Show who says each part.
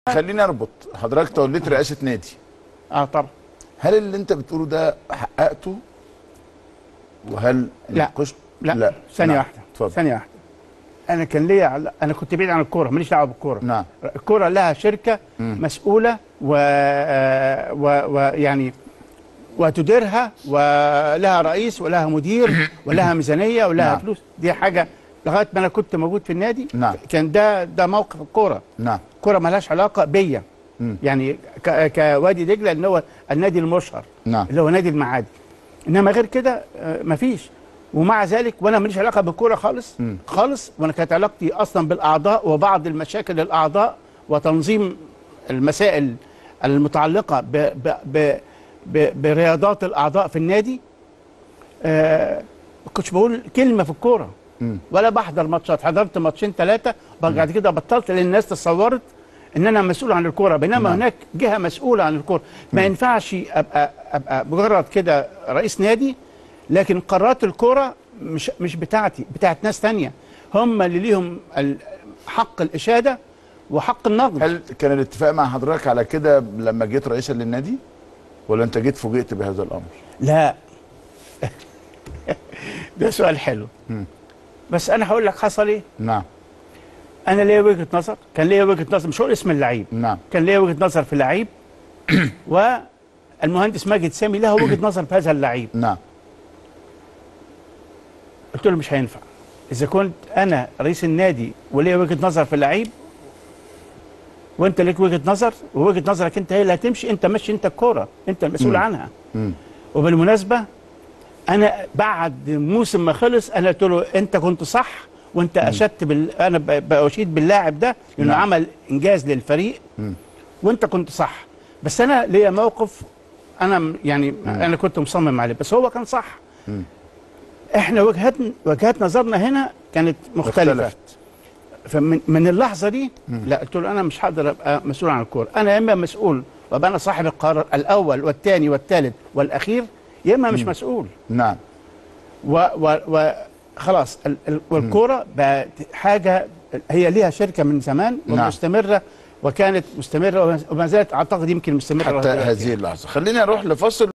Speaker 1: خليني اربط حضرتك توليت رئاسه نادي.
Speaker 2: طبعا.
Speaker 1: هل اللي انت بتقوله ده حققته؟ وهل
Speaker 2: لا لا ثانيه واحده، ثانيه واحده. انا كان ليا، انا كنت بعيد عن الكوره، ماليش دعوه بالكوره.
Speaker 1: نعم.
Speaker 2: الكوره لها شركه مسؤوله ويعني وتديرها، ولها رئيس ولها مدير ولها ميزانيه ولها
Speaker 1: نعم.
Speaker 2: فلوس. دي حاجه لغايه ما انا كنت موجود في النادي.
Speaker 1: نعم.
Speaker 2: كان ده موقف الكوره.
Speaker 1: نعم.
Speaker 2: الكوره مالهاش علاقه بيا. يعني كوادي دجله ان هو النادي المشهر.
Speaker 1: نعم.
Speaker 2: اللي هو نادي المعادي. انما غير كده مفيش. ومع ذلك وانا ماليش علاقه بالكوره خالص خالص. وانا كانت علاقتي اصلا بالاعضاء وبعض المشاكل الاعضاء وتنظيم المسائل المتعلقه برياضات الاعضاء في النادي. ما كنتش بقول كلمه في الكوره ولا بحضر ماتشات. حضرت ماتشين ثلاثه بعد كده بطلت، لان الناس تصورت ان انا مسؤول عن الكوره، بينما هناك جهه مسؤوله عن الكوره. ما ينفعش ابقى مجرد كده رئيس نادي، لكن قرارات الكوره مش بتاعتي، بتاعت ناس ثانيه، هم اللي ليهم حق الاشاده وحق النقد.
Speaker 1: هل كان الاتفاق مع حضرتك على كده لما جيت رئيسا للنادي؟ ولا انت جيت فوجئت بهذا الامر؟
Speaker 2: لا. ده سؤال حلو. بس انا هقول لك حصل ايه.
Speaker 1: نعم.
Speaker 2: انا ليا وجهه نظر، كان ليا وجهه نظر، مش هقول اسم اللعيب.
Speaker 1: نعم.
Speaker 2: كان ليا وجهه نظر في اللعيب والمهندس ماجد سامي له وجهه نظر في هذا اللعيب.
Speaker 1: نعم.
Speaker 2: قلت له مش هينفع. اذا كنت انا رئيس النادي وليا وجهه نظر في اللعيب، وانت ليك وجهه نظر، ووجهه نظرك انت هي اللي هتمشي، انت ماشي، انت الكوره، انت المسؤول عنها. وبالمناسبه انا بعد موسم ما خلص انا قلت له انت كنت صح، وانت اشدت انا بشيد باللاعب ده لانه عمل انجاز للفريق، وانت كنت صح. بس انا ليا موقف، انا يعني انا كنت مصمم عليه، بس هو كان صح. احنا وجهات نظرنا هنا كانت مختلفه. فمن اللحظه دي لا، قلت له انا مش هقدر ابقى مسؤول عن الكوره. انا يا اما مسؤول وابقى انا صاحب القرار الاول والثاني والثالث والاخير، يا اما مش مسؤول.
Speaker 1: نعم.
Speaker 2: وخلاص والكوره بقت حاجه هي ليها شركه من زمان ومستمره، وكانت مستمره وما زالت اعتقد يمكن مستمره
Speaker 1: حتى هذه اللحظه. خليني اروح لفصل.